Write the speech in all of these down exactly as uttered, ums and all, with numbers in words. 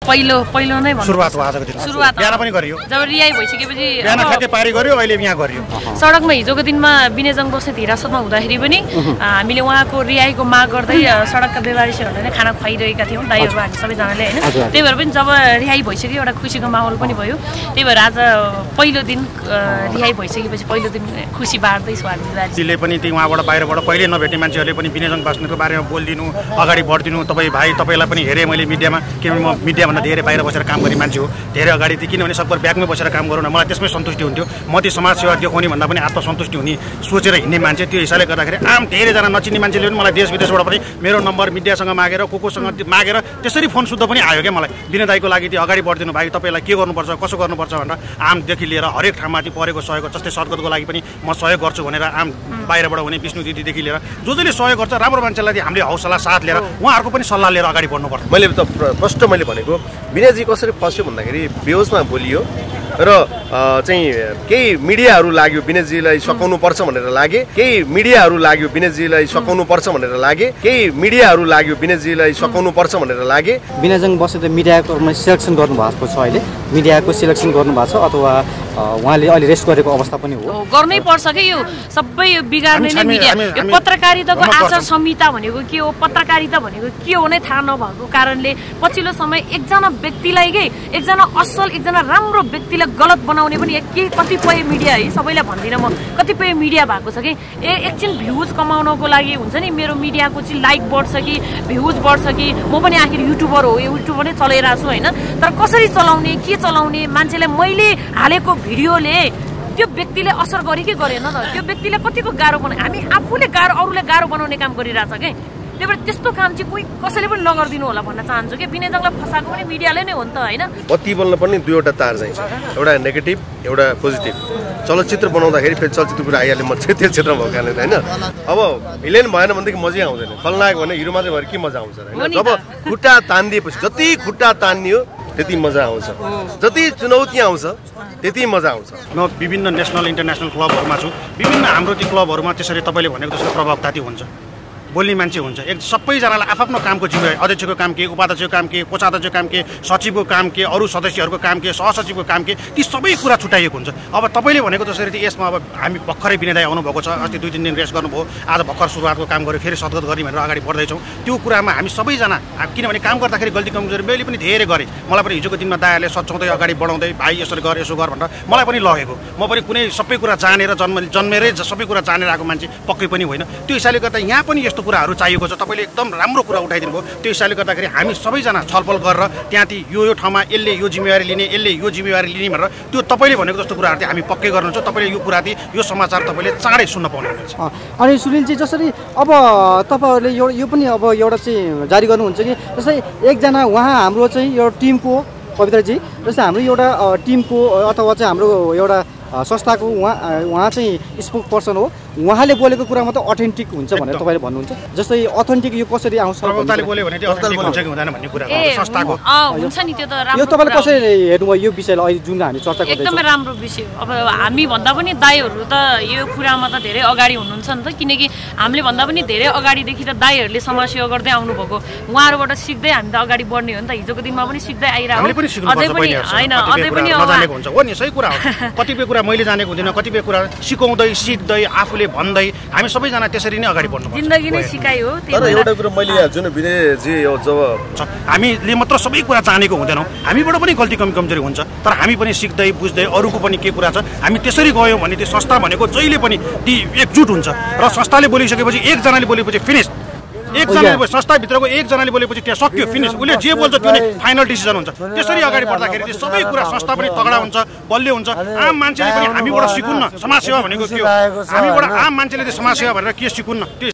पहिलो पहिलो नै भन्नु सुरुवात हो आजको दिन सुरुवात बिहान पनि गरियो जब रिहाई भइसकेपछि बिहान ठ्याक्कै पारी गर्यो अहिले यहाँ गरियो सडकमा हिजोको दिनमा विनयजङ बस्नेत हिरासतमा हुँदाखेरि पनि हामीले उहाँको रिहाईको माग गर्दै सडकका व्यवहारिसहरूलाई नै खाना खुवाइरहेका थियौँ दाइहरू हामी सबैजनाले होइन त्यही भएर पनि जब रिहाई भइसक्यो एउटा खुसीको माहौल पनि भयो त्यही भएर आज पहिलो दिन रिहाई भइसकेपछि पहिलो दिन खुसी बाँड्दैछु हामी दिदीले पनि ती उहाँबाट बाहिरबाट कहिले नभेट्ने मान्छेहरूले पनि विनयजङ बस्नेतको बारेमा बोलिदिनु अगाडि बढिदिनु तपाईँ भाइ तपाईँलाई पनि हेरेँ मैले मिडियामा किनभने म मिडियाभन्दा धेरै बाहिर बसेर काम गर्ने मान्छे हो धेरै अगाडि थिएँ किनभने सबैले ब्यागमै बसेर काम गरौँ न मलाई त्यसमै सन्तुष्टि हुन्थ्यो म त्यो समाजसेवा देखाउने भन्दा पनि आत्मसन्तुष्टि हुने सोचेर हिँड्ने मान्छे त्यो हिसाबले गर्दाखेरि आम धेरैजना नचिन्ने मान्छेले पनि मलाई देश विदेशबाट पनि मेरो नम्बर मिडियासँग मागेर को कोसँग मागेर त्यसरी फोन शुद्ध पनि आयो क्या मलाई विनय दाइको लागि त्यो अगाडि बढिदिनु भाइ तपाईँलाई के गर्नुपर्छ कसो गर्नुपर्छ भनेर आमदेखि लिएर हरेक ठाउँमा त्यो परेको सहयोग जस्तै सद्गतको लागि पनि म सहयोग गर्छु भनेर आम बाहिरबाट हुने विष्णु दिदीदेखि लिएर जो जसले सहयोग गर्छ राम्रो मान्छेलाई हामीले हौसला साथ लिएर उहाँहरूको पनि सल्लाह लिएर अगाडि बढ्नुपर्छ मैले त प्रष्ट मैले भनेको विनयजी कसरी फस्यो भन्दाखेरि बेहोसमा बोलियो र चाहिँ केही मिडियाहरू लाग्यो विनयजीलाई सकाउनु पर्छ भनेर लागे केही मिडियाहरू लाग्यो विनयजीलाई सकाउनु पर्छ भनेर लागे केही मिडियाहरू लाग्यो विनयजीलाई सकाउनु पर्छ भनेर लागे विनयजङ बस्नेत मिडियाको सिलेक्सन गर्नुभएको छ अहिले मिडियाको सिलेक्सन गर्नुभएको छ अथवा उहाँले अहिले रेस्ट गरेको अवस्था पनि हो गर्नै पर्छ कि यो सबै बिगार्ने नै मिडिया यो पत्रकारिताको आचार संहिता भनेको के हो पत्रकारिता भनेको के हो नै थाहा नभएको कारणले पछिल्लो समय एकजना व्यक्तिलाई के एकजना असल एकजना राम्रो व्यक्तिलाई गलत बनाउने पनि के कतिपय मिडिया है सबैलाई भन्दिनँ म कतिपय मिडिया भएको छ कि ए एकछिन भ्युज कमाउनको लागि हुन्छ नि मेरो मिडियाको चाहिँ लाइक बढ्छ कि भ्युज बढ्छ कि म पनि आखिर युट्युबर हो युट्युबर नै चलाइरहेको छु होइन तर कसरी चलाउने के चलाउने मान्छेले मैले हालेको भिडियोले त्यो व्यक्तिले असर गरे कि गरेन त त्यो व्यक्तिले कतिको गाह्रो बनायो हामी आफूले गाह्रो अरूले गाह्रो बनाउने काम गरिरहेछ क्या त्यही भएर त्यस्तो काम चाहिँ कोही कसैले पनि नगरिदिनु होला भन्न चाहन्छु कि विनयजङलाई फसाएको पनि मिडियाले नै हो नि त होइन बत्ती बल्न पनि दुईवटा तार चाहिन्छ एउटा नेगेटिभ एउटा पोजिटिभ चलचित्र बनाउँदाखेरि फेरि चलचित्र कुरा आइहाल्यो म चाहिँ त्यो क्षेत्रमा भएको कारणले होइन अब भिलेन भएन भनेदेखि मजै आउँदैन खलनायक भने हिरो मात्रै भएर के मजा आउँछ होइन जब खुट्टा तानिदिएपछि जति खुट्टा तानियो त्यति मजा आउँछ जति चुनौती आउँछ त्यति मजा आउँछ म विभिन्न नेसनल इन्टरनेसनल क्लबहरूमा छु विभिन्न हाम्रो ती क्लबहरूमा त्यसरी तपाईँले भनेको जस्तो प्रभावताती हुन्छ बोल्ने मान्छे हुन्छ एक सबैजनालाई आफ्नो कामको जिम्मेवारी अध्यक्षको काम के उपाध्यक्षको काम के कोषाध्यक्षको काम के सचिवको काम के अरू सदस्यहरूको काम के सहसचिवको काम के ती सबै कुरा छुट्याइएको हुन्छ अब तपाईँले भनेको जसरी यसमा अब हामी भर्खरै विनय दाइ आउनुभएको छ अस्ति दुई तिन दिन रेस्ट गर्नुभयो आज भर्खर सुरुवातको काम गरेर फेरि सद्गत गर्ने भनेर अगाडि बढ्दैछौँ त्यो कुरामा हामी सबैजना किनभने काम गर्दाखेरि गल्ती कमजोरी मैले पनि धेरै गरेँ मलाई पनि हिजोको दिनमा दायाले सच्याउँदै अगाडि बढाउँदै भाइ यसरी गर यसो गर भनेर मलाई पनि लगेको म पनि कुनै सबै कुरा जानेर जन्म जन्मेरै सबै कुरा जानेर आएको मान्छे पक्कै पनि होइन त्यो हिसाबले गर्दा यहाँ पनि यस्तो कुराहरू चाहिएको छ तपाईँले एकदम राम्रो कुरा उठाइदिनु भयो त्यो हिसाबले गर्दाखेरि हामी सबैजना छलफल गरेर त्यहाँदेखि यो यो ठाउँमा यसले यो जिम्मेवारी लिने यसले यो जिम्मेवारी लिने भनेर त्यो तपाईँले भनेको जस्तो कुराहरू चाहिँ हामी पक्कै गर्नुहुन्छ तपाईँले यो कुरा चाहिँ यो समाचार तपाईँले चाँडै सुन्न पाउनु हुनेछ अनि सुनिलजी जसरी अब तपाईँहरूले यो यो पनि अब एउटा चाहिँ जारी गर्नुहुन्छ कि जस्तै एकजना उहाँ हाम्रो चाहिँ एउटा टिमको पवित्रजी जस्तै हाम्रो एउटा टिमको अथवा चाहिँ हाम्रो एउटा संस्थाको उहाँ उहाँ चाहिँ स्पोक पर्सन हो उहाँले बोलेको कुरा मात्रै अथेन्टिक हुन्छ भनेर तपाईँले भन्नुहुन्छ जस्तै अथेन्टिक यो कसरी आउँछ प्रवक्ताले बोल्यो भने त्यो अथेन्टिक हुन्छ कि हुँदैन भन्ने कुरा संस्थाको हुन्छ नि त्यो त राम्रो यो तपाईँले कसरी हेर्नुभयो यो विषयलाई अहिले जुन हामी चर्चा गर्दैछौँ एकदमै राम्रो विषय अब हामी भन्दा पनि दाइहरू त यो कुरामा त धेरै अगाडि हुनुहुन्छ नि त किनकि हामीले भन्दा पनि धेरै अगाडिदेखि त दाइहरूले समाजसेवा गर्दै आउनुभएको उहाँहरूबाट सिक्दै हामी त अगाडि बढ्ने हो नि त हिजोको दिनमा पनि सिक्दै आइरहेको अझै पनि होइन अझै पनि नजानेको हुन्छ हो नि सही कुरा हो कतिपय कुरा मैले जानेको हुँदैन कतिपय कुरा सिकाउँदै सिक्दै आफूले भन्दै हामी सबैजना त्यसरी नै अगाडि बढ्नु जिन्दगी नै सिकाइ हो तर एउटा कुरा मैले यहाँ जुन विनयजी जब हामीले मात्र सबै कुरा जानेको हुँदैनौँ हामीबाट पनि गल्ती कमी कमजोरी हुन्छ तर हामी पनि सिक्दै बुझ्दै अरूको पनि के कुरा छ हामी त्यसरी गयौँ भने त्यो संस्था भनेको जहिले पनि ती एकजुट हुन्छ र संस्थाले बोलिसकेपछि एकजनाले बोलेपछि फिनिस एकजनाले संस्थाभित्रको एकजनाले बोलेपछि त्यहाँ सक्यो फिनिस उसले जे बोल्छ त्यो नै फाइनल डिसिजन हुन्छ त्यसरी अगाडि बढ्दाखेरि चाहिँ सबै कुरा संस्था पनि तगडा हुन्छ बलियो हुन्छ आम मान्छेले पनि हामीबाट सिकुन्न समाजसेवा भनेको के हो हामीबाट आम मान्छेले चाहिँ समाजसेवा भनेर के सिकुन्न त्यो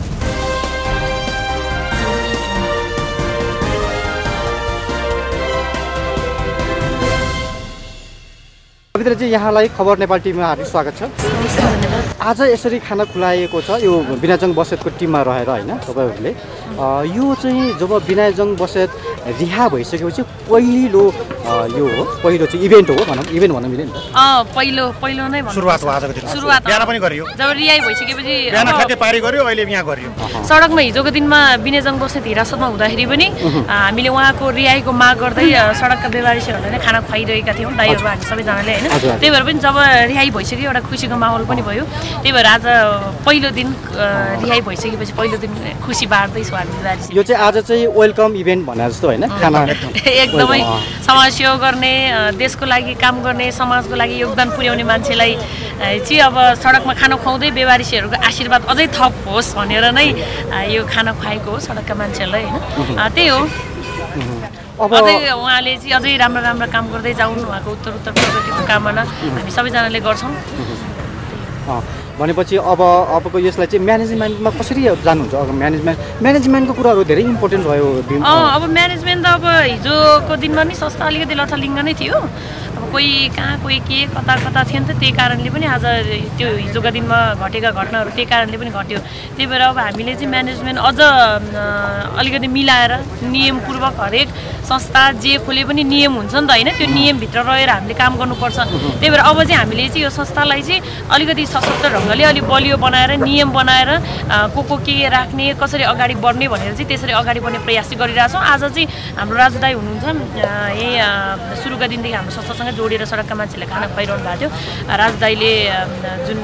पवित्रजी यहाँलाई खबर नेपाल टिममा हार्दिक स्वागत छ आज यसरी खाना खुलाएको छ यो विनयजङ बस्नेतको टिममा रहेर होइन तपाईँहरूले यो चाहिँ जब विनयजङ बस्नेत रिहा भइसकेपछि पहिलो यो पहिलो चाहिँ इभेन्ट हो भनौँ इभेन्ट भन्न मिल्यो नि त अँ पहिलो पहिलो नै सुरुवात हो आजको दिन सुरुवात बिहान पनि गरियो जब रिहाई भइसकेपछि बिहान खाते पारी गर्यो अहिले यहाँ गरियो सडकमा हिजोको दिनमा विनयजङ बस्नेत हिरासतमा हुँदाखेरि पनि हामीले उहाँको रिहाईको माग गर्दै सडकका व्यवहारिसहरूलाई नै खाना खुवाइरहेका थियौँ दाइहरू हामी सबैजनाले होइन त्यही भएर पनि जब रिहाई भइसक्यो एउटा खुसीको माहौल पनि भयो त्यही भएर आज पहिलो दिन रिहाई भइसकेपछि पहिलो दिन खुसी बाँड्दैछौँ हामी व्यवहारिस यो चाहिँ आज चाहिँ वेलकम इभेन्ट भने जस्तो होइन खाना एकदमै समाज सेवा गर्ने देशको लागि काम गर्ने समाजको लागि योगदान पुर्याउने मान्छेलाई चाहिँ अब सडकमा खाना खुवाउँदै व्यवहारिसीहरूको आशीर्वाद अझै थप होस् भनेर नै यो खाना खुवाएको हो सडकका मान्छेहरूलाई होइन त्यही हो अझै उहाँले चाहिँ अझै राम्रो राम्रो काम गर्दै जाउन् उहाँको उत्तर उत्तर प्रगतिको कामना हामी सबैजनाले गर्छौँ भनेपछि अब अबको यसलाई चाहिँ म्यानेजमेन्टमा कसरी जानुहुन्छ अब म्यानेजमेन्ट म्यानेजमेन्टको कुराहरू धेरै इम्पोर्टेन्ट भयो अब म्यानेजमेन्ट त अब हिजोको दिनमा नि संस्था अलिकति लथलिङ्ग नै थियो अब कोही कहाँ कोही के कता कता थियो नि त त्यही कारणले पनि आज त्यो हिजोका दिनमा घटेका घटनाहरू त्यही कारणले पनि घट्यो त्यही भएर अब हामीले चाहिँ म्यानेजमेन्ट अझ अलिकति मिलाएर नियमपूर्वक हरेक संस्था जे खोले पनि नियम हुन्छ नि त होइन त्यो नियमभित्र रहेर हामीले काम गर्नुपर्छ त्यही भएर अब चाहिँ हामीले चाहिँ यो संस्थालाई चाहिँ अलिकति सशक्त ढङ्गले अलिक बलियो बनाएर नियम बनाएर को को के राख्ने कसरी अगाडि बढ्ने भनेर चाहिँ त्यसरी अगाडि बढ्ने प्रयास चाहिँ गरिरहेछौँ आज चाहिँ हाम्रो राजु दाइ हुनुहुन्छ यही सुरुका दिनदेखि हाम्रो संस्थासँग जोडेर सडकका मान्छेले खाना खुवाइरहनु भएको थियो राजु दाइले जुन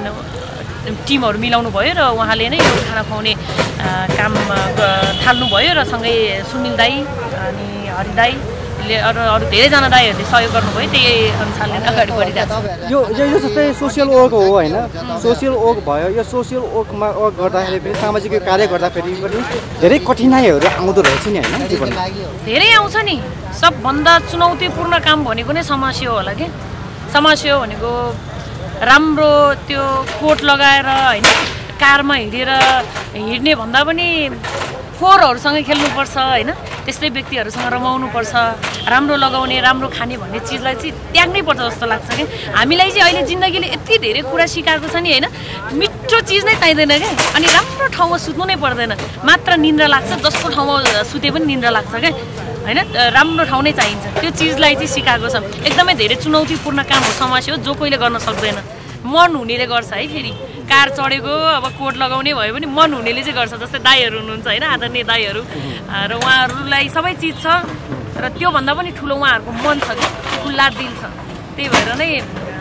टिमहरू मिलाउनु भयो र उहाँले नै यो खाना खुवाउने काम थाल्नुभयो र सँगै सुनिल दाई अनि हरि दाईले अरू अरू धेरैजना दाईहरूले सहयोग गर्नुभयो त्यही अनुसारले अगाडि बढिरहेको छ यो यो जस्तै सोसियल वर्क हो होइन सोसियल वर्क भयो यो सोसियल वर्कमा वर्क गर्दाखेरि पनि सामाजिक कार्य गर्दाखेरि पनि धेरै कठिनाइहरू आउँदो रहेछ नि होइन जीवनमा धेरै आउँछ नि सबभन्दा चुनौतीपूर्ण काम भनेको नै समाज सेवा होला कि समाज सेवा भनेको राम्रो त्यो कोट लगाएर होइन कारमा हिँडेर हिँड्ने भन्दा पनि फोहोरहरूसँग खेल्नुपर्छ होइन त्यस्तै व्यक्तिहरूसँग रमाउनुपर्छ राम्रो लगाउने राम्रो खाने भन्ने चिजलाई चाहिँ त्याग्नै पर्छ जस्तो लाग्छ कि हामीलाई चाहिँ अहिले जिन्दगीले यति धेरै कुरा सिकाएको छ नि होइन मिठो चिज नै चाहिँदैन क्या अनि राम्रो ठाउँमा सुत्नु नै पर्दैन मात्र निन्द्रा लाग्छ जसको ठाउँमा सुते पनि निन्द्रा लाग्छ क्या होइन राम्रो ठाउँ नै चाहिन्छ त्यो चिजलाई चाहिँ सिकाएको छ एकदमै धेरै चुनौतीपूर्ण काम हो समाज हो जो कोहीले गर्न सक्दैन मन हुनेले गर्छ है फेरि कार चढेको अब कोट लगाउने भयो भने मन हुनेले चाहिँ गर्छ जस्तै दाईहरू हुनुहुन्छ होइन आदरणीय दाईहरू र उहाँहरूलाई सबै चिज छ र त्योभन्दा पनि ठुलो उहाँहरूको मन छ कि खुल्ला दिल छ त्यही भएर नै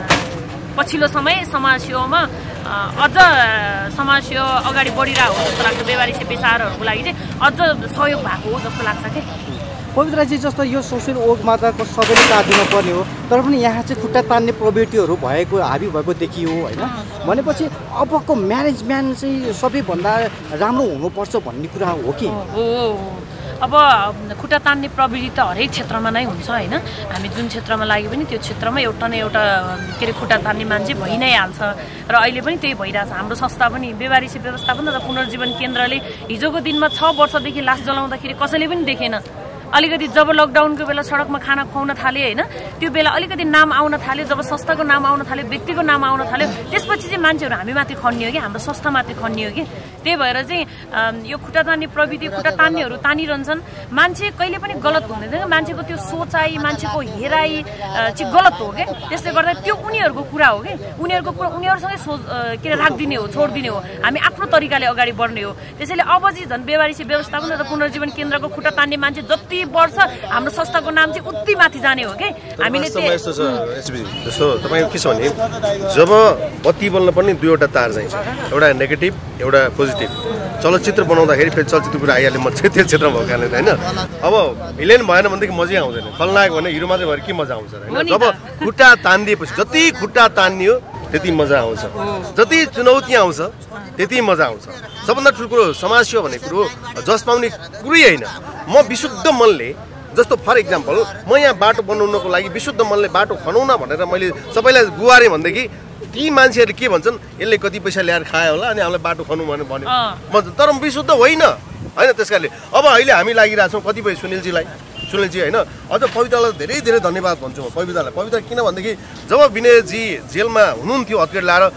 पछिल्लो समय समाज सेवामा अझ समाज सेवा अगाडि बढिरहेको हो जस्तो लाग्छ व्यवहारिक पेसारहरूको लागि चाहिँ अझ सहयोग भएको हो जस्तो लाग्छ कि पवित्राजी जस्तो यो सोसियल वर्कमा त सबैले साथ दिनुपर्ने हो तर पनि यहाँ चाहिँ खुट्टा तान्ने प्रवृत्तिहरू भएको हाबी भएको देखियो होइन भनेपछि अबको म्यानेजमेन्ट चाहिँ सबैभन्दा राम्रो हुनुपर्छ भन्ने कुरा हो कि हो अब खुट्टा तान्ने प्रवृत्ति त हरेक क्षेत्रमा नै हुन्छ होइन हामी जुन क्षेत्रमा लाग्यो पनि त्यो क्षेत्रमा एउटा न एउटा के अरे खुट्टा तान्ने मान्छे भइ नै हाल्छ र अहिले पनि त्यही भइरहेछ हाम्रो संस्था पनि व्यवहारिक व्यवस्थापन र पुनर्जीवन केन्द्रले हिजोको दिनमा छ वर्षदेखि लास जलाउँदाखेरि कसैले पनि देखेन अलिकति जब लकडाउनको बेला सडकमा खाना खुवाउन थाले होइन त्यो बेला अलिकति नाम आउन थाल्यो जब संस्थाको नाम आउन थाल्यो व्यक्तिको नाम आउन थाल्यो त्यसपछि चाहिँ मान्छेहरू हामी माथि खन्नियो कि हाम्रो संस्थामाथि खन्नियो कि त्यही भएर चाहिँ यो खुट्टा तान्ने प्रविधि खुट्टा तान्नेहरू तानिरहन्छन् मान्छे कहिले पनि गलत हुँदैन मान्छेको त्यो सोचाइ मान्छेको हेराइ चाहिँ गलत हो क्या त्यसले गर्दा त्यो उनीहरूको कुरा हो कि उनीहरूको कुरा उनीहरूसँगै सो के अरे राखिदिने हो छोडिदिने हो हामी आफ्नो तरिकाले अगाडि बढ्ने हो त्यसैले अब चाहिँ झन् व्यवहारिक व्यवस्थापन र पुनर्जीवन केन्द्रको खुट्टा तान्ने मान्छे जति वर्ष हाम्रो संस्थाको नाम चाहिँ उति माथि जाने हो कि हामीले जस्तो तपाईँको के छ भने जब बत्ती बल्न पनि दुईवटा तार चाहिन्छ एउटा नेगेटिभ एउटा पोजिटिभ चलचित्र बनाउँदाखेरि फेरि चलचित्र कुरा आइहाल्यो म चाहिँ त्यो क्षेत्रमा भएको कारणले होइन अब भिलेन भएन भनेदेखि मजै आउँदैन खलनायक भने हिरो मात्रै भएर के मजा आउँछ होइन जब खुट्टा तानिदिएपछि जति खुट्टा तानियो त्यति मजा आउँछ जति चुनौती आउँछ त्यति मजा आउँछ सबभन्दा ठुलो कुरो समाज सेवा भन्ने कुरो जस पाउने कुरै होइन म विशुद्ध मनले जस्तो फर इक्जाम्पल म यहाँ बाटो बनाउनको लागि विशुद्ध मनले बाटो खनाउन भनेर मैले सबैलाई गुहारेँ भनेदेखि ती मान्छेहरूले के भन्छन् यसले कति पैसा ल्याएर खायो होला अनि हामीलाई बाटो खनाउँ भनेर भन्यो तर विशुद्ध होइन होइन त्यस कारणले अब अहिले हामी लागिरहेछौँ कतिपय सुनिलजीलाई सुनिलजी होइन अझ पवित्रालाई धेरै धेरै धन्यवाद भन्छु म पवित्रालाई पवित्र किन भनेदेखि जब विनयजी जेलमा हुनुहुन्थ्यो हत्केट लाएर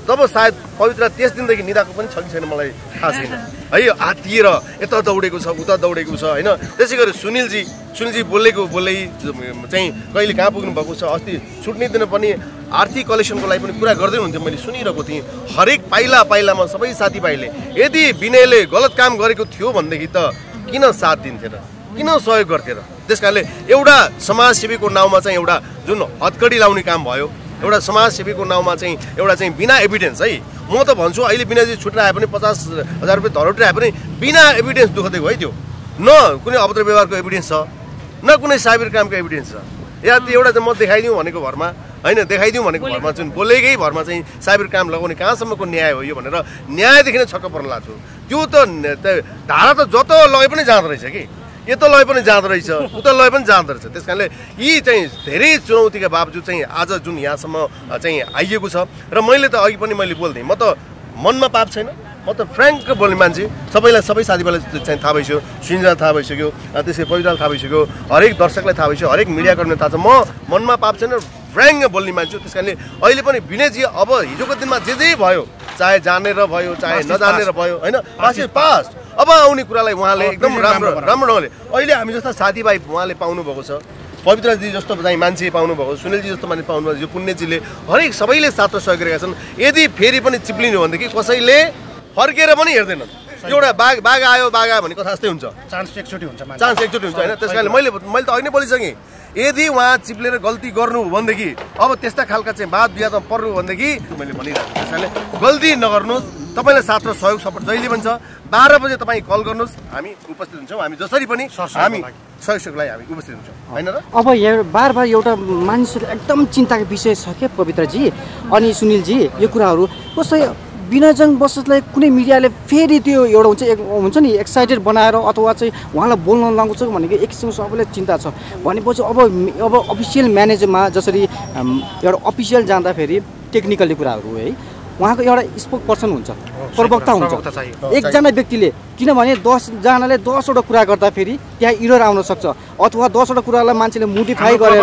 जब सायद पवित्र त्यस दिनदेखि निदाएको पनि छ कि छैन मलाई थाहा छैन है। हात्तिएर यता दौडेको छ उता दौडेको छ होइन। त्यसै गरी सुनिलजी सुनिलजी बोलेको बोलै चाहिँ कहिले कहाँ पुग्नु भएको छ। अस्ति छुट्ने दिन पनि आर्थिक कलेक्सनको लागि पनि कुरा गर्दै हुन्थ्यो, मैले सुनिरहेको थिएँ। हरेक पाइला पाइलामा सबै साथीभाइले यदि विनयले गलत काम गरेको थियो भनेदेखि त किन साथ दिन्थेन, किन सहयोग गर्थे र। त्यस कारणले एउटा समाजसेवीको नाउँमा चाहिँ एउटा जुन हतकडी लाउने काम भयो, एउटा समाजसेवीको नाउँमा चाहिँ एउटा चाहिँ बिना एभिडेन्स है, म त भन्छु अहिले बिनाजी छुट्न आए पनि पचास हजार रुपियाँ धरोटी आए पनि बिना एभिडेन्स दुःखदिएको है। त्यो न कुनै अभद्र व्यवहारको एभिडेन्स छ, न कुनै साइबर क्राइमको एभिडेन्स छ। या त्यो एउटा चाहिँ म देखाइदिउँ भनेको भरमा होइन, देखाइदिउँ भनेको भरमा जुन बोलेकै भरमा चाहिँ साइबर क्राइम लगाउने कहाँसम्मको न्याय हो यो भनेर न्यायदेखि नै छक्क पर्न लाग्छु। त्यो त धारा त जत लगे पनि जाँदो रहेछ कि, यता लय पनि जाँदो रहेछ उता लय पनि जाँदो रहेछ। त्यस कारणले यी चाहिँ धेरै चुनौतीका बावजुद चाहिँ आज जुन यहाँसम्म चाहिँ आइएको छ र मैले त अघि पनि मैले बोल्थेँ, म त मनमा पाप छैन, म त फ्रेङ्क बोल्ने मान्छे। सबैलाई सबै साथीभाइलाई चाहिँ थाहा भइसक्यो, सुनिलाई थाहा भइसक्यो, त्यसै पवित्रलाई थाहा भइसक्यो, हरेक दर्शकलाई थाहा भइसक्यो, हरेक मिडियाकर्मीलाई थाहा छ म मनमा पाप छैन, फ्रेङ्क बोल्ने मान्छे। त्यस कारणले अहिले पनि विनयजी अब हिजोको दिनमा जे जे भयो, चाहे जानेर भयो चाहे नजानेर भयो होइन, पास इज पास। अब आउने कुरालाई उहाँले एकदम राम्रो राम्रो ढङ्गले अहिले हामी जस्ता साथीभाइ उहाँले पाउनुभएको छ, पवित्रजी जस्तो चाहिँ मान्छे पाउनुभएको, सुनिलजी जस्तो मान्छे पाउनुभएको, यो पुण्यजीले हरेक सबैले साथ सहयोग गरेका छन्। यदि फेरि पनि चिप्लिनु भनेदेखि कसैले फर्केर पनि हेर्दैनन्। एउटा बाघ बाघ आयो बाघ आयो भन्ने कथा जस्तै हुन्छ, चान्स एकचोटि हुन्छ चान्स एकचोटि हुन्छ होइन। त्यस कारणले मैले मैले त अहिले बोलिसकेँ, यदि उहाँ चिप्लेर गल्ती गर्नु भनेदेखि अब त्यस्ता खालका चाहिँ वाद विवादमा पर्नु भनेदेखि मैले भनिरहेको छु। त्यस कारणले गल्ती नगर्नुहोस्, तपाईँलाई साथ र सहयोग सपोर्ट जहिले पनि छ। बाह्र बजे तपाईँ कल गर्नुहोस्, हामी उपस्थित हुन्छौँ। हामी जसरी पनि हामी सहयोगको लागि हामी उपस्थित हुन्छौँ होइन र। अब यहाँ बार बार एउटा मानिसहरू एकदम चिन्ताको विषय छ क्या पवित्रजी अनि सुनिलजी, यो कुराहरू कसै विनयजङ बस्नेतलाई कुनै मिडियाले फेरि त्यो एउटा हुन्छ एक हुन्छ नि एक्साइटेड बनाएर अथवा चाहिँ उहाँलाई बोल्न लगाउँछ भनेको एक किसिमको सबैलाई चिन्ता छ। भनेपछि अब अब अफिसियल म्यानेजरमा जसरी एउटा अफिसियल जाँदाखेरि टेक्निकली कुराहरू है, उहाँको एउटा स्पोक पर्सन हुन्छ, प्रवक्ता हुन्छ एकजना व्यक्तिले। किनभने दसजनाले दसवटा कुरा गर्दाखेरि त्यहाँ इरर आउन सक्छ, अथवा दसवटा कुरालाई मान्छेले मोडिफाई गरेर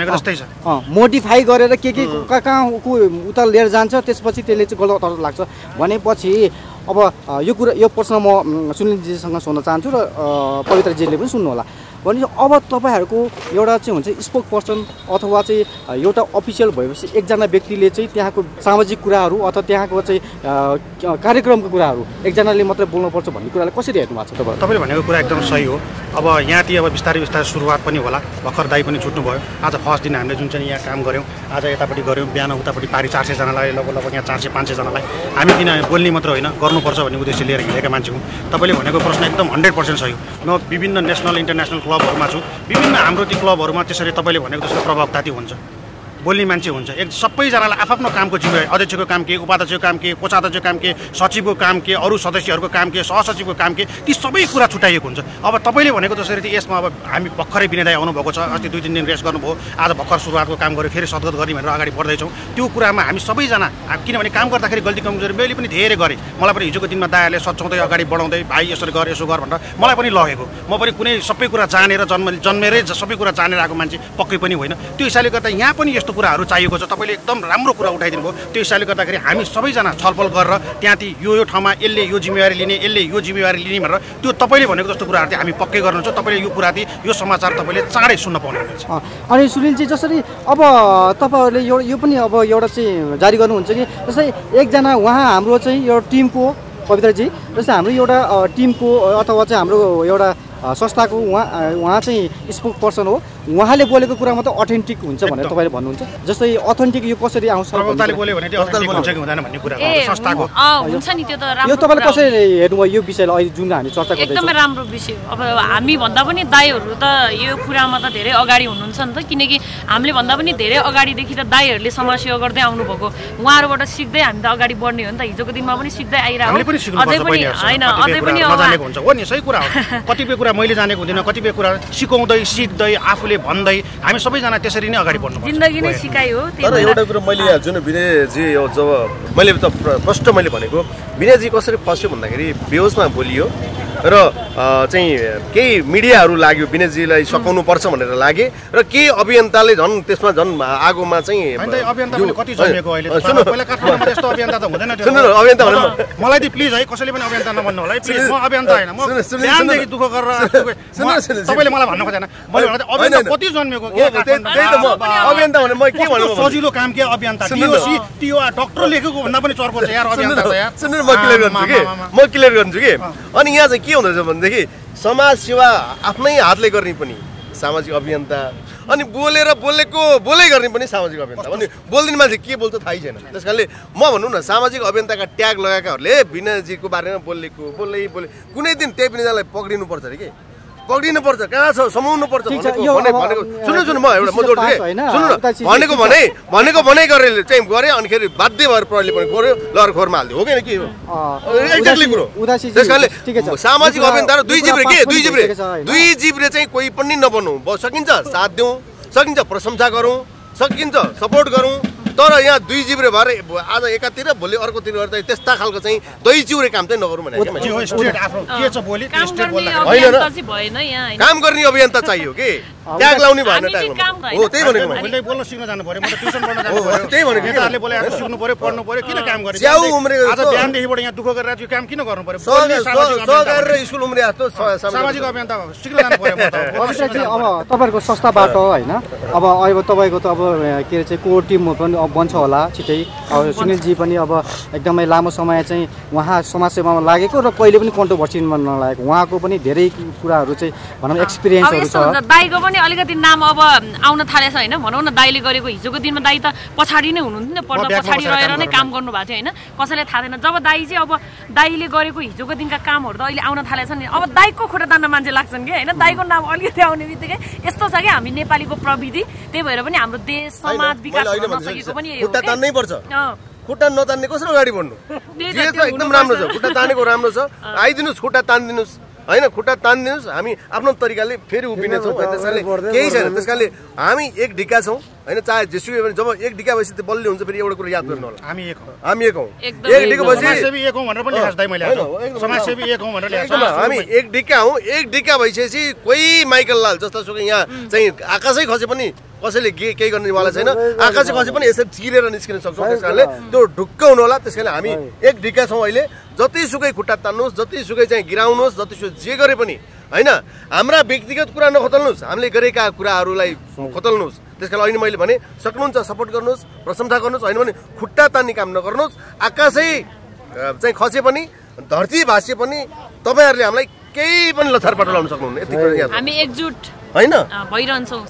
मोडिफाई गरेर के के कहाँ कहाँ उता लिएर जान्छ, त्यसपछि त्यसले चाहिँ गलत अर्थ लाग्छ। भनेपछि अब यो कुरा यो प्रश्न म सुनिलजीसँग सोध्न चाहन्छु र पवित्रजीले पनि सुन्नु होला। भने अब तपाईँहरूको एउटा चाहिँ हुन्छ स्पोक पर्सन अथवा चाहिँ एउटा अफिसियल भएपछि एकजना व्यक्तिले चाहिँ त्यहाँको सामाजिक कुराहरू अथवा त्यहाँको चाहिँ कार्यक्रमको कुराहरू एकजनाले मात्रै बोल्नुपर्छ भन्ने कुरालाई कसरी हेर्नु भएको छ तपाईँ? तपाईँले भनेको कुरा एकदम सही हो। अब यहाँतिर अब बिस्तारै बिस्तारै सुरुवात पनि होला, भर्खर दाई पनि छुट्नु भयो। आज फर्स्ट दिन हामीले जुन चाहिँ यहाँ काम गऱ्यौँ, आज यतापट्टि गऱ्यौँ, बिहान उतापट्टि पारी चार सयजनालाई लगभग लगभग यहाँ चार सय पाँच सयजनालाई हामी किन बोल्ने मात्र होइन गर्नुपर्छ भन्ने उद्देश्य लिएर हिँडेका मान्छे हुँ। तपाईँले भनेको प्रश्न एकदम हन्ड्रेड पर्सेन्ट सही हो। म विभिन्न नेसनल इन्टरनेसनल क्लबहरूमा छु, विभिन्न हाम्रो ती क्लबहरूमा त्यसरी तपाईँले भनेको जस्तो प्रभावता हुन्छ, बोल्ने मान्छे हुन्छ। एक सबैजनालाई आफ्नो कामको जिम्मेवारी, अध्यक्षको काम के, उपाध्यक्षको काम के, कोषाध्यक्षको काम के, सचिवको काम के, अरू सदस्यहरूको काम के, सहसचिवको काम के, ती सबै कुरा छुट्याइएको हुन्छ। अब तपाईँले भनेको जसरी यसमा अब हामी भर्खरै विनय आउनुभएको छ, अस्ति दुई तिन दिन रेस्ट गर्नुभयो, आज भर्खर सुरुवातको काम गऱ्यो, फेरि सद्गत गर्ने भनेर अगाडि बढ्दैछौँ। त्यो कुरामा हामी सबैजना, किनभने काम गर्दाखेरि गल्ती कमजोरी मैले पनि धेरै गरेँ। मलाई पनि हिजोको दिनमा दायाले सच्याउँदै अगाडि बढाउँदै भाइ यसरी गर यसो गर भनेर मलाई पनि लगेको। म पनि कुनै सबै कुरा जानेर जन्म जन्मेरै सबै कुरा जानेर आएको मान्छे पक्कै पनि होइन। त्यो हिसाबले गर्दा यहाँ पनि यस्तो कुराहरू चाहिएको छ। तपाईँले एकदम राम्रो कुरा उठाइदिनु भयो। त्यो हिसाबले गर्दाखेरि हामी सबैजना छलफल गरेर त्यहाँ ती यो यो ठाउँमा यसले यो जिम्मेवारी लिने, यसले यो जिम्मेवारी लिने भनेर त्यो तपाईँले भनेको जस्तो कुराहरू चाहिँ हामी पक्कै गर्नुहुन्छ। तपाईँले यो कुरा चाहिँ यो समाचार तपाईँले चाँडै सुन्न पाउनुहुन्छ। अनि सुनिलजी जसरी अब तपाईँहरूले यो यो पनि अब एउटा चाहिँ जारी गर्नुहुन्छ कि जस्तै एकजना उहाँ हाम्रो चाहिँ एउटा टिमको पवित्रजी, जस्तै हाम्रो एउटा टिमको अथवा चाहिँ हाम्रो एउटा संस्थाको उहाँ उहाँ चाहिँ स्पोक पर्सन हो, उहाँले बोलेको कुरा मात्रै अथेन्टिक हुन्छ भनेर तपाईँले भन्नुहुन्छ। जस्तै अथेन्टिक यो कसरी आउँछ, प्रवक्ताले बोल्यो भने त्यो अथेन्टिक हुन्छ कि हुँदैन भन्ने कुरा हो संस्थाको। हुन्छ नि, त्यो त राम्रो। यो तपाईँले कसरी हेर्नुभयो यो विषयलाई अहिले जुन हामी चर्चा गर्दैछौँ? एकदमै राम्रो विषय हो। अब हामी भन्दा पनि दाइहरू त यो कुरामा त धेरै अगाडि हुनुहुन्छ नि त, किनकि हामीले भन्दा पनि धेरै अगाडिदेखि त दाइहरूले समाजसेवा गर्दै आउनुभएको, उहाँहरूबाट सिक्दै हामी त अगाडि बढ्ने हो नि त। हिजोको दिनमा पनि सिक्दै आइरहेको, अझै पनि होइन अझै पनि नजानेको हुन्छ हो नि, सही कुरा हो। कतिपय कुरा मैले जानेको हुँदैन, कतिपय कुरा सिकाउँदै सिक्दै आफूले भन्दै हामी सबैजना त्यसरी नै अगाडि बढ्नु। जिन्दगी नै सिकाइ हो। तर एउटा कुरा मैले यहाँ जुन विनयजी जब मैले त प्रष्ट मैले भनेको विनयजी कसरी फस्यो भन्दाखेरि बेहोसमा बोलियो र चाहिँ केही मिडियाहरू लाग्यो विनयजीलाई सकाउनु पर्छ भनेर लागे र केही अभियन्ताले झन् त्यसमा झन् आगोमा चाहिँ मलाई चाहिँ प्लिज है कसैले पनि अभियन्ता नभन्नु होला है प्लिज म अभियन्ता होइन म बिहानदेखि दुःख गरेर तपाईँले मलाई भन्नु खोजेन मैले भन्दा अभियन्ता कति जन्मेको अभियन्ता भने म के भन्नु सजिलो काम के अभियन्ता टिओसी टिओ डाक्टर लेखेको भन्दा पनि चर्को छ यार अभियन्ता त यार सुन्नु म क्लियर गर्छु के म क्लियर गर्छु के अनि यहाँ चाहिँ के हुँदैछ भनेदेखि समाज सेवा आफ्नै हातले गर्ने पनि सामाजिक अभियन्ता अनि बोलेर बोलेको बोलै गर्ने पनि सामाजिक अभियन्ता अनि बोल्दिने मान्छे के बोल्छ थाहै छैन त्यस कारणले म भनौँ न सामाजिक अभियन्ताका ट्याग लगाएकाहरूले विनयजीको बारेमा बोलेको बोलै बोले कुनै दिन त्यही विनयजीलाई पक्रिनु पर्छ अरे के पक्रिनु पर्छ कहाँ छ समाउनु पर्छ भनेको सुन्नु सुन्नु म एउटा म जोड्छु के सुन्नु न भनेको भने भनेको भनै गरेर चाहिँ गरे अनि खेरि बाध्य भएर प्रहरीले पनि गर्यो लहर खोरमा हाल्दियो हो कि के हो एक्ज्याक्टली कुरो त्यस कारणले सामाजिक अभियन्ता र दुई जिब्रे के दुई जिब्रे दुई जिब्रे चाहिँ कोही पनि नबनौँ सकिन्छ साथ दिउँ सकिन्छ प्रशंसा गरौँ सकिन्छ सपोर्ट गरौँ तर यहाँ दुई जिब्रे भएर आज एकातिर भोलि अर्कोतिर गर्दा त्यस्ता खालको चाहिँ दही चिउरे काम चाहिँ नगरौँ भने काम गर्ने अभियन्ता चाहियो के ट्याग लाउने भएन ट्याग हो त्यही भनेको मैले बोल्न सिक्न जानु पर्यो म त ट्युसन पढ्न जानु पर्यो त्यही भनेको नेताहरूले बोले सिक्नु पर्यो पढ्नु पर्यो किन काम गर्ने च्याउ उम्रेको आज बिहानदेखिबाट यहाँ दुःख गरेर त्यो काम किन गर्नु पर्यो सहकारी र स्कुल उम्रे जस्तो सामाजिक अभियन्ता सिक्न जानु पर्यो म त अब तपाईँहरूको संस्थाबाट होइन अब अब तपाईँको त अब के अरे चाहिँ कोर टिम पनि अब बन्छ होला छिटै अब सुनिलजी पनि अब एकदमै लामो समय चाहिँ उहाँ समाजसेवामा लागेको र कहिले पनि कन्ट्रोभर्सीमा नलागेको उहाँको पनि धेरै कुराहरू चाहिँ भनौँ एक्सपिरियन्सहरू छ दाइको पनि अलिकति नाम अब आउन थालेछ होइन भनौँ न दाइले गरेको हिजोको दिनमा दाइ त पछाडि नै हुनुहुन्थ्यो पर्दा पछाडि रहेर नै काम गर्नु भएको थियो होइन कसैलाई थाहा थिएन जब दाइ चाहिँ अब दाइले गरेको हिजोको दिनका कामहरू त अहिले आउन थालेछ नि अब दाइको खुट्टा तान्न मान्छे लाग्छन् कि होइन दाइको नाम अलिकति आउने बित्तिकै यस्तो छ कि हामी नेपालीको प्रविधि त्यही भएर पनि हाम्रो देश समाज विकास गर्न नसकेको पनि यही हो खुट्टा तान्नै पर्छ खुट्टा नतान्ने कसरी अगाडि बढ्नु एकदम राम्रो छ खुट्टा तानेको राम्रो छ आइदिनुहोस् खुट्टा तानिदिनुहोस् होइन खुट्टा तानिदिनुहोस् हामी आफ्नो तरिकाले फेरि उभिनेछौँ त्यस कारणले केही छैन त्यस कारणले हामी एक ढिक्का छौँ होइन चाहे जेसुकै भने जब एक ढिक्का भएपछि त्यो बलियो हुन्छ फेरि एउटा कुरा याद गर्नु होला हामी एक हौँ हामी एक हौँ एक ढिक्का भएपछि समाजसेवी एक हौँ भनेर पनि लेखाएको मैले समाजसेवी एक हौँ भनेर लेखाएको हामी एक ढिक्का हौँ एक ढिक्का भइसकेपछि कोही माइकल लाल जस्ता सुकै यहाँ चाहिँ आकाशै खसे पनि कसैले केही गर्नेवाला छैन आकाशै खसे पनि यसरी चिरेर निस्किन सक्छौँ त्यस कारणले त्यो ढुक्क हुनु होला त्यस कारणले हामी एक ढिक्का छौँ अहिले जतिसुकै खुट्टा तान्नुहोस् जतिसुकै चाहिँ गिराउनुहोस् जतिसुकै जे गरे पनि होइन हाम्रा व्यक्तिगत कुरा नखोतल्नुहोस् हामीले गरेका कुराहरूलाई खोतल्नुहोस् त्यस कारण अहिले मैले भने सक्नुहुन्छ सपोर्ट गर्नुहोस् प्रशंसा गर्नुहोस् होइन भने खुट्टा तान्ने काम नगर्नुहोस् आकाशै चाहिँ खसे पनि धरती भाँसे पनि तपाईँहरूले हामीलाई केही पनि लथारपाटो लाउन सक्नुहुन्न यति कुरा याद हामी एकजुट होइन भइरहन्छौँ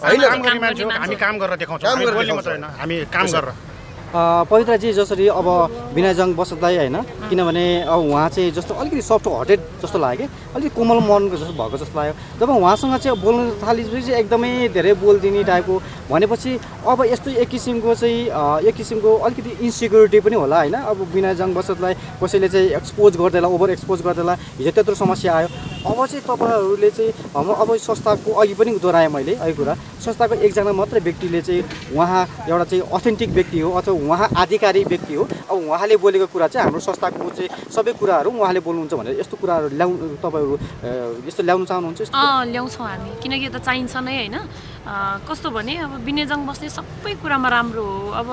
हामी काम गरेर देखाउँछौँ बोल्ने मात्र होइन हामी काम गरेर पवित्रजी जसरी अब विनयजङ बसतलाई होइन किनभने अब उहाँ चाहिँ जस्तो अलिकति सफ्ट हार्टेड जस्तो लाग्यो अलिकति कोमल मनको जस्तो भएको जस्तो लाग्यो जब उहाँसँग चाहिँ बोल्नु थालेपछि चाहिँ एकदमै धेरै बोलिदिने टाइपको भनेपछि अब यस्तो एक किसिमको चाहिँ एक किसिमको अलिकति इन्सिक्युरिटी पनि होला होइन अब विनयजङ बसतलाई कसैले चाहिँ एक्सपोज गर्दैला ओभर एक्सपोज गर्दैला हिजो त्यत्रो समस्या आयो अब चाहिँ तपाईँहरूले चाहिँ अब संस्थाको अघि पनि दोहोऱ्याएँ मैले अघि कुरा संस्थाको एकजना मात्रै व्यक्तिले चाहिँ उहाँ एउटा चाहिँ अथेन्टिक व्यक्ति हो अथवा उहाँ आधिकारिक व्यक्ति हो अब उहाँले बोलेको कुरा चाहिँ हाम्रो संस्थाको चाहिँ सबै कुराहरू उहाँले बोल्नुहुन्छ भनेर यस्तो कुराहरू ल्याउ तपाईँहरू यस्तो ल्याउनु चाहनुहुन्छ ल्याउँछौँ हामी किनकि यो त चाहिन्छ नै होइन कस्तो भने अब विनयजङ बस्ने सबै कुरामा राम्रो हो अब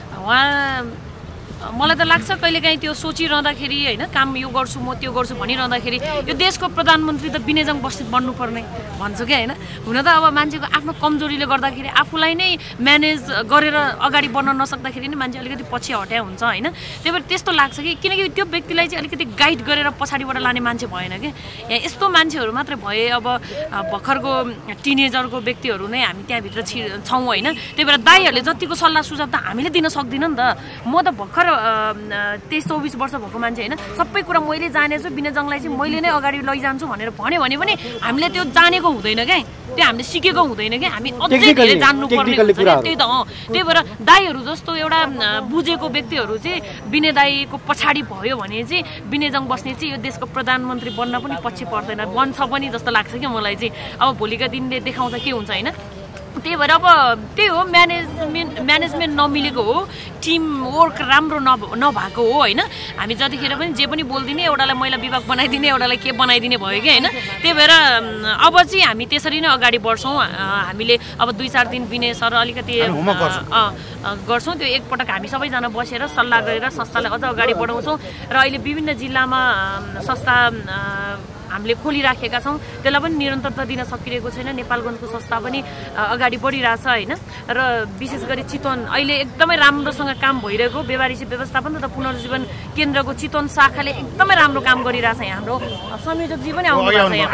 उहाँ मलाई त लाग्छ कहिलेकाहीँ त्यो सोचिरहँदाखेरि होइन काम यो गर्छु म त्यो गर्छु भनिरहँदाखेरि यो देशको प्रधानमन्त्री त विनयजङ बस्नेत बन्नुपर्ने भन्छु क्या होइन हुन त अब मान्छेको आफ्नो कमजोरीले गर्दाखेरि आफूलाई नै म्यानेज गरेर अगाडि बढ्न नसक्दाखेरि नै मान्छे अलिकति पछि हट्या हुन्छ होइन त्यही भएर त्यस्तो लाग्छ कि किनकि त्यो व्यक्तिलाई चाहिँ अलिकति गाइड गरेर पछाडिबाट लाने मान्छे भएन कि यहाँ यस्तो मान्छेहरू मात्रै भए अब भर्खरको टिनेजरको व्यक्तिहरू नै हामी त्यहाँभित्र छि छौँ होइन त्यही भएर दाइहरूले जतिको सल्लाह सुझाव त हामीले दिन सक्दिनँ नि त म त भर्खर तेइस चौबिस वर्ष भएको मान्छे होइन सबै कुरा मैले जानेछु विनयजङलाई चाहिँ मैले नै अगाडि लैजान्छु भनेर भन्यो भने पनि हामीले त्यो जानेको हुँदैन क्या त्यो हामीले सिकेको हुँदैन क्या हामी अझै धेरै जान्नुपर्ने हुन्छ त्यही त अँ त्यही भएर दाइहरू जस्तो एउटा बुझेको व्यक्तिहरू चाहिँ विनय दाइको पछाडि भयो भने चाहिँ विनयजङ बस्ने चाहिँ यो देशको प्रधानमन्त्री बन्न पनि पछि पर्दैन बन्छ पनि जस्तो लाग्छ क्या मलाई चाहिँ अब भोलिका दिनले देखाउँछ के हुन्छ होइन त्यही भएर अब त्यही हो म्यानेजमेन्ट म्यानेजमेन्ट नमिलेको हो टिम वर्क राम्रो नभएको हो होइन हामी जतिखेर पनि जे पनि बोलिदिने एउटालाई मैला विभाग बनाइदिने एउटालाई के बनाइदिने भयो कि होइन त्यही भएर अब चाहिँ हामी त्यसरी नै अगाडि बढ्छौँ हामीले अब दुई चार दिन बिने सर अलिकति गर्छौँ त्यो एकपटक हामी सबैजना बसेर सल्लाह गरेर संस्थालाई अझ अगाडि बढाउँछौँ र अहिले विभिन्न जिल्लामा संस्था हामीले खोलिराखेका छौँ त्यसलाई पनि निरन्तरता दिन सकिरहेको छैन नेपालगञ्जको संस्था पनि अगाडि बढिरहेछ होइन र विशेष गरी चितवन अहिले एकदमै राम्रोसँग काम भइरहेको बेवारिसी व्यवस्थापन तथा पुनर्जीवन केन्द्रको चितवन शाखाले एकदमै राम्रो काम गरिरहेछ यहाँ हाम्रो संयोजकजी पनि आउनु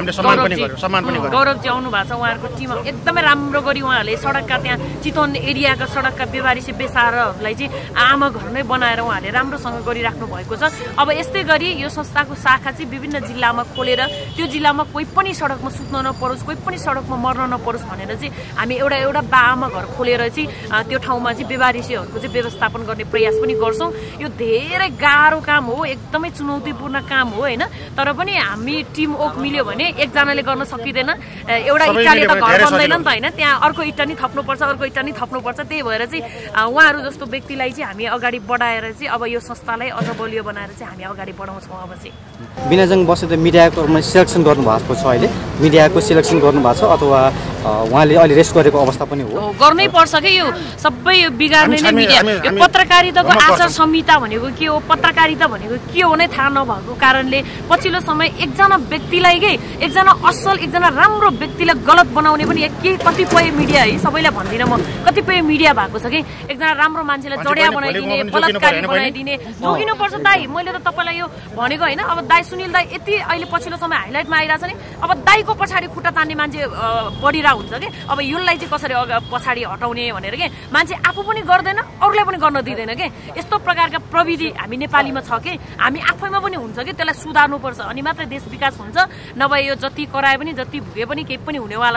भएको छ गौरवजी आउनु भएको छ उहाँहरूको टिम एकदमै राम्रो गरी उहाँहरूले सडकका त्यहाँ चितवन एरियाका सडकका बेवारिसी बेसारहरूलाई चाहिँ आमा घर नै बनाएर उहाँहरूले राम्रोसँग गरिराख्नु भएको छ अब यस्तै गरी यो संस्थाको शाखा चाहिँ विभिन्न जिल्लामा खोलेर त्यो जिल्लामा कोही पनि सडकमा सुत्न नपरोस् कोही पनि सडकमा मर्न नपरोस् भनेर चाहिँ हामी एउटा एउटा बाआमा घर खोलेर चाहिँ त्यो ठाउँमा चाहिँ बेवारिसीहरूको चाहिँ व्यवस्थापन गर्ने प्रयास पनि गर्छौँ यो धेरै गाह्रो काम हो एकदमै चुनौतीपूर्ण काम हो होइन तर पनि हामी टिम वर्क मिल्यो भने एकजनाले गर्न सकिँदैन एउटा इट्टाले त घर बन्दैन नि त होइन त्यहाँ अर्को इट्टा नि थप्नुपर्छ अर्को इट्टा नि थप्नुपर्छ त्यही भएर चाहिँ उहाँहरू जस्तो व्यक्तिलाई चाहिँ हामी अगाडि बढाएर चाहिँ अब यो संस्थालाई अझ बलियो बनाएर चाहिँ हामी अगाडि बढाउँछौँ अब चाहिँ बिनाजङ बसेर मिडियाको सिलेक्सन गर्नुभएको छ अहिले मिडियाको सिलेक्सन गर्नुभएको छ अथवा उहाँले अहिले रेस्ट गरेको अवस्था पनि हो गर्नै पर्छ कि यो सबै बिगार्ने नै मिडिया यो पत्रकारिताको आचार संहिता भनेको के हो पत्रकारिता भनेको के हो नै थाहा नभएको कारणले पछिल्लो समय एकजना व्यक्तिलाई के एकजना असल एकजना राम्रो व्यक्तिलाई गलत बनाउने पनि के कतिपय मिडिया है सबैलाई भन्दिनँ म कतिपय मिडिया भएको छ कि एकजना राम्रो मान्छेलाई जडिया बनाइदिने बलात्कारी बनाइदिने जोगिनुपर्छ दाइ मैले त तपाईँलाई यो भनेको होइन अब दाइ सुनिल दाइ यति अहिले पछिल्लो समय हाइलाइटमा आइरहेछ नि अब दाइको पछाडि खुट्टा तान्ने मान्छे बढिरहेको हुन्छ कि अब यसलाई चाहिँ कसरी पछाडि हटाउने भनेर के मान्छे आफू पनि गर्दैन अरूलाई पनि गर्न दिँदैन कि यस्तो प्रकारका प्रविधि हामी नेपालीमा छ कि हामी आफैमा पनि हुन्छ कि त्यसलाई सुधार्नुपर्छ अनि मात्रै देश विकास हुन्छ नभए यो जति कराए पनि जति भुगे पनि केही पनि हुनेवाला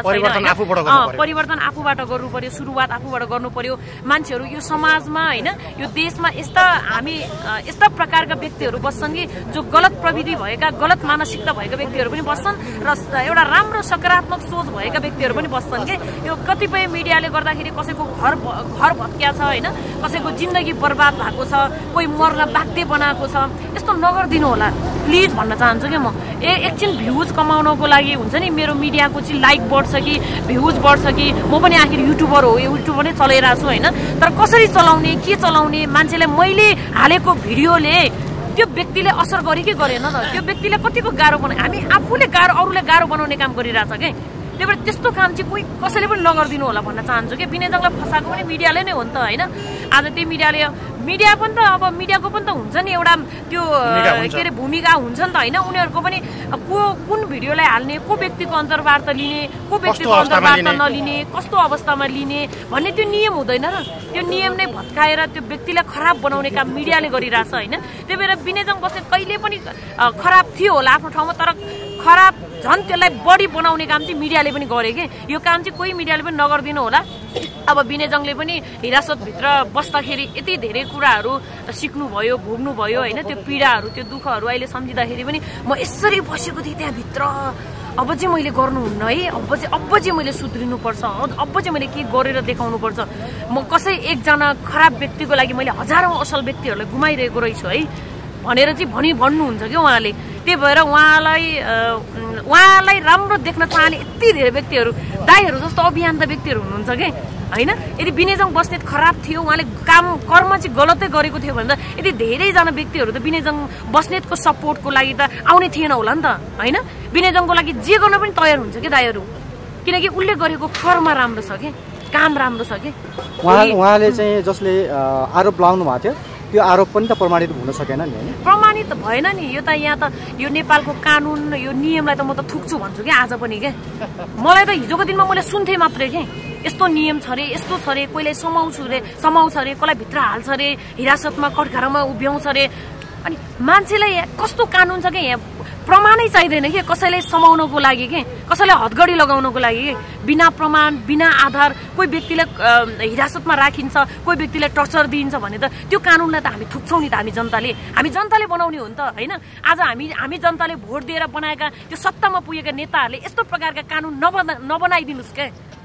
छैन परिवर्तन आफूबाट गर्नु पर्यो सुरुवात आफूबाट गर्नु पर्यो मान्छेहरू यो समाजमा होइन यो देशमा यस्ता हामी यस्ता प्रकारका व्यक्तिहरू बस्छन् कि जो गलत प्रविधि भएका गलत मानसिकता भएका व्यक्तिहरू पनि बस्छन् र एउटा राम्रो सकारात्मक सोच भएका व्यक्तिहरू पनि बस्छन् कि यो कतिपय मिडियाले गर्दाखेरि कसैको घर घर भत्किया छ होइन कसैको जिन्दगी बर्बाद भएको छ कोही मर्न बाध्य बनाएको छ यस्तो नगरिदिनु होला प्लिज भन्न चाहन्छु कि म ए एकछिन भ्युज कमाउनको लागि हुन्छ नि मेरो मिडियाको चाहिँ लाइक बढ्छ कि भ्युज बढ्छ कि म पनि आखिर युट्युबर हो युट्युबर नै चलाइरहेको छु होइन तर कसरी चलाउने के चलाउने मान्छेलाई मैले हालेको भिडियोले त्यो व्यक्तिले असर गरे कि गरेन त त्यो व्यक्तिले कतिको गाह्रो बनायो हामी आफूले गाह्रो अरूले गाह्रो बनाउने काम गरिरहेछ कि त्यही भएर त्यस्तो काम चाहिँ कोही कसैले पनि नगरिदिनु होला भन्न चाहन्छु कि बिनाजङलाई फसाएको पनि मिडियाले नै हो नि त होइन आज त्यही मिडियाले मिडिया पनि त अब मिडियाको पनि त हुन्छ नि एउटा त्यो के अरे भूमिका हुन्छ नि त होइन उनीहरूको पनि को कुन भिडियोलाई हाल्ने को व्यक्तिको अन्तर्वार्ता लिने को व्यक्तिको अन्तर्वार्ता नलिने कस्तो अवस्थामा लिने भन्ने त्यो नियम हुँदैन र त्यो नियम नै भत्काएर त्यो व्यक्तिलाई खराब बनाउने काम मिडियाले गरिरहेछ होइन त्यही भएर बिनाजङ बस्नेत कहिले पनि खराब थियो होला आफ्नो ठाउँमा तर खराब झन् त्यसलाई बढी बनाउने काम चाहिँ मिडियाले पनि गरे कि यो काम चाहिँ कोही मिडियाले पनि नगरिदिनु होला अब बिनाजङले पनि हिरासतभित्र बस्दाखेरि यति धेरै कुराहरू सिक्नुभयो भोग्नुभयो होइन त्यो पीडाहरू त्यो दुःखहरू अहिले सम्झिँदाखेरि पनि म यसरी बसेको थिएँ त्यहाँभित्र अब चाहिँ मैले गर्नुहुन्न है अब चाहिँ अब चाहिँ मैले सुध्रिनुपर्छ अब चाहिँ मैले के गरेर देखाउनुपर्छ म कसै एकजना खराब व्यक्तिको लागि मैले हजारौँ असल व्यक्तिहरूलाई गुमाइरहेको रहेछु है भनेर चाहिँ भनि भन्नुहुन्छ कि उहाँले त्यही भएर उहाँलाई उहाँलाई राम्रो देख्न चाहने यति धेरै व्यक्तिहरू दाइहरू जस्तो अभियन्ता व्यक्तिहरू हुनुहुन्छ कि होइन यदि बिनाजङ बस्नेत खराब थियो उहाँले काम कर्म चाहिँ गलतै गरेको थियो भने त यदि धेरैजना व्यक्तिहरू त बिनाजङ बस्नेतको सपोर्टको लागि त आउने थिएन होला नि त होइन बिनाजङको लागि जे गर्न पनि तयार हुन्छ कि दाइहरू किनकि उसले गरेको कर्म राम्रो छ कि काम राम्रो छ कि उहाँले चाहिँ जसले आरोप लगाउनु भएको थियो त्यो आरोप पनि त प्रमाणित हुन सकेन नि हैन प्रमाणित भएन नि यो त यहाँ त यो नेपालको कानुन यो नियमलाई त म त थुक्छु भन्छु कि आज पनि के मलाई त हिजोको दिनमा मैले सुन्थेँ मात्रै के यस्तो नियम छ रे यस्तो छ रे कोहीलाई समाउँछु रे समाउँछ रे कसलाई भित्र हाल्छ रे हिरासतमा कठघरामा उभ्याउँछ रे अनि मान्छेलाई कस्तो कानुन छ कि यहाँ प्रमाणै चाहिँदैन कि कसैलाई समाउनको लागि के कसैलाई हतगडी लगाउनको लागि के बिना प्रमाण बिना आधार कोही व्यक्तिलाई हिरासतमा राखिन्छ कोही व्यक्तिलाई टर्चर दिइन्छ भने त त्यो कानुनलाई त हामी थुक्छौँ नि त हामी जनताले हामी जनताले बनाउने हो नि त होइन आज हामी हामी जनताले भोट दिएर बनाएका त्यो सत्तामा पुगेका नेताहरूले यस्तो प्रकारका कानुन नबना नबनाइदिनुहोस् क्या